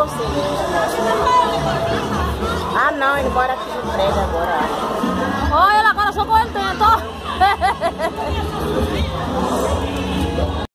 cinema. Ah não, ele mora aqui de prédio agora. Olha, ela agora só com ele dentro, ó.